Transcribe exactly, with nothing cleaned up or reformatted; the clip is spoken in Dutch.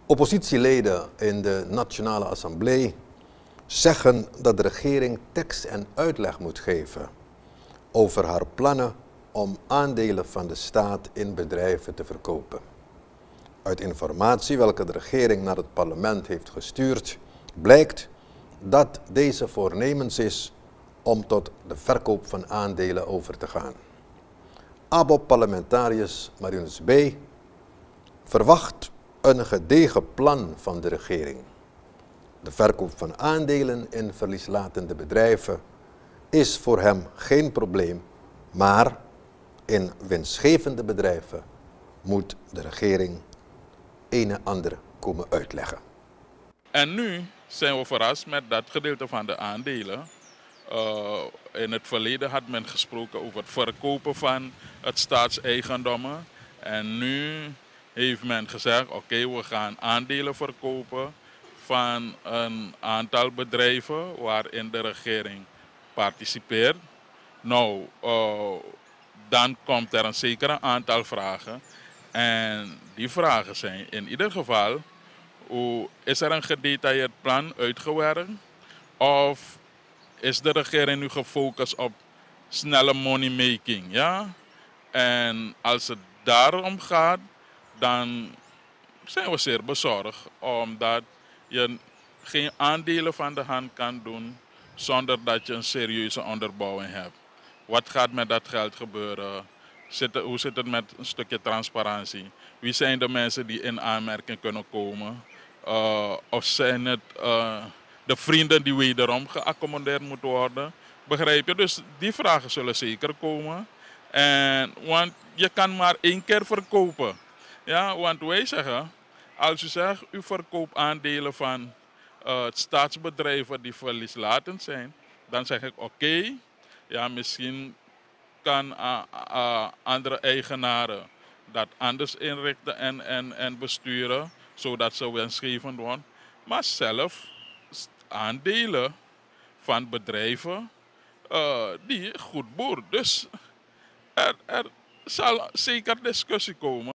Oppositieleden in de Nationale Assemblée zeggen dat de regering tekst en uitleg moet geven over haar plannen om aandelen van de staat in bedrijven te verkopen. Uit informatie welke de regering naar het parlement heeft gestuurd, blijkt dat deze voornemens is om tot de verkoop van aandelen over te gaan. A B O P-parlementarius Marinus B. verwacht een gedegen plan van de regering. De verkoop van aandelen in verlieslatende bedrijven is voor hem geen probleem, maar in winstgevende bedrijven moet de regering een en ander komen uitleggen. En nu zijn we verrast met dat gedeelte van de aandelen. Uh, in het verleden had men gesproken over het verkopen van het staatseigendommen. En nu heeft men gezegd, oké, okay, we gaan aandelen verkopen van een aantal bedrijven waarin de regering participeert. Nou, uh, dan komt er een zeker aantal vragen. En die vragen zijn in ieder geval, hoe, is er een gedetailleerd plan uitgewerkt? Of is de regering nu gefocust op snelle money making? Ja? En als het daarom gaat, dan zijn we zeer bezorgd. Omdat je geen aandelen van de hand kan doen zonder dat je een serieuze onderbouwing hebt. Wat gaat met dat geld gebeuren? Zit het, hoe zit het met een stukje transparantie? Wie zijn de mensen die in aanmerking kunnen komen? Uh, of zijn het uh, de vrienden die wederom geaccommodeerd moeten worden? Begrijp je? Dus die vragen zullen zeker komen. En, want je kan maar één keer verkopen. Ja, want wij zeggen, als u zegt u verkoopt aandelen van uh, staatsbedrijven die verlieslatend zijn, dan zeg ik oké, okay, ja, misschien kan uh, uh, andere eigenaren dat anders inrichten en, en, en besturen, zodat ze winstgevend worden. Maar zelf aandelen van bedrijven uh, die goed boeren. Dus er, er zal zeker discussie komen.